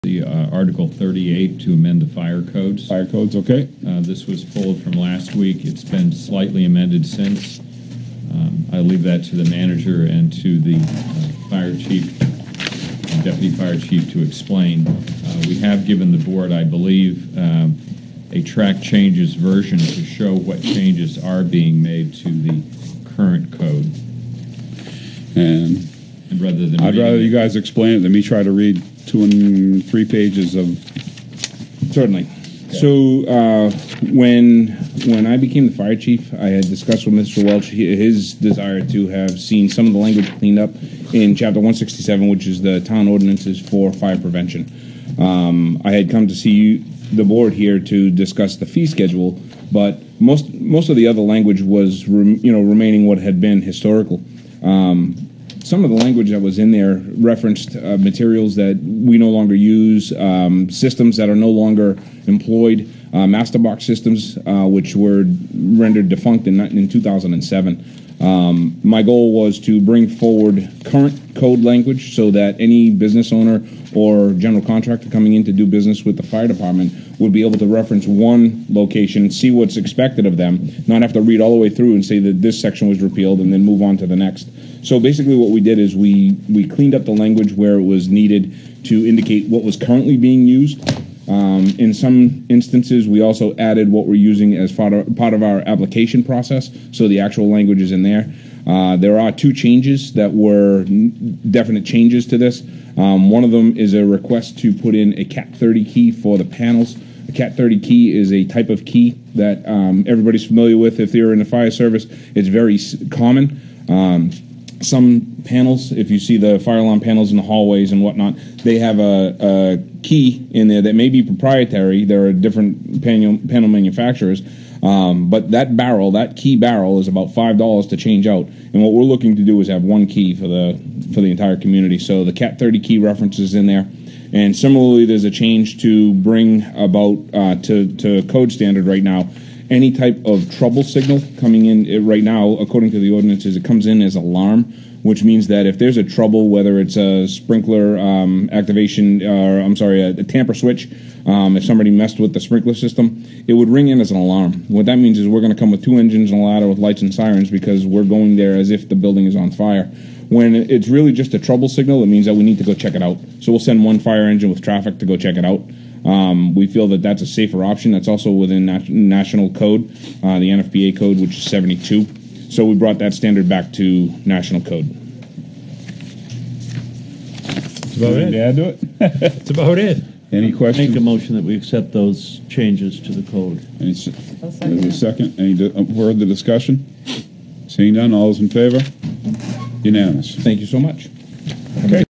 The Article 38 to amend the fire codes. Fire codes, okay. This was pulled from last week. It's been slightly amended since. I leave that to the manager and to the fire chief, deputy fire chief to explain. We have given the board, I believe, a track changes version to show what changes are being made to the current code. And rather than I'd rather you guys explain it than me try to read 2 and 3 pages of. Certainly. Okay. So when I became the fire chief, I had discussed with Mr. Welch his desire to have seen some of the language cleaned up in Chapter 167, which is the town ordinances for fire prevention. I had come to see the board here to discuss the fee schedule, but most of the other language was remaining what had been historical. Some of the language that was in there referenced materials that we no longer use, systems that are no longer employed, master box systems which were rendered defunct in 2007. My goal was to bring forward current code language so that any business owner or general contractor coming in to do business with the fire department would be able to reference one location, see what's expected of them, not have to read all the way through and say that this section was repealed and then move on to the next. So basically what we did is we cleaned up the language where it was needed to indicate what was currently being used. In some instances, we also added what we're using as part of our application process, so the actual language is in there. There are 2 changes that were definite changes to this. One of them is a request to put in a Cat 30 key for the panels. A Cat 30 key is a type of key that everybody's familiar with. If you're in the fire service, it's very common. Some panels, if you see the fire alarm panels in the hallways and whatnot, they have a key in there that may be proprietary. There are different panel manufacturers. But that key barrel is about $5 to change out. And what we're looking to do is have one key for the entire community. So the Cat 30 key reference is in there. And similarly, there's a change to bring about to code standard right now. Any type of trouble signal coming in right now, according to the ordinances, it comes in as alarm, which means that if there's a trouble, whether it's a sprinkler activation, or a tamper switch, if somebody messed with the sprinkler system, it would ring in as an alarm. What that means is we're going to come with 2 engines and a ladder with lights and sirens because we're going there as if the building is on fire. When it's really just a trouble signal, it means that we need to go check it out. So we'll send 1 fire engine with traffic to go check it out. We feel that that's a safer option. That's also within national code, the NFPA code, which is 72. So we brought that standard back to national code. That's about it. Yeah, do it. That's about it. Any questions? Make a motion that we accept those changes to the code. There's a second. Any further discussion? Seeing none, all those in favor? Unanimous. Thank you so much. Okay.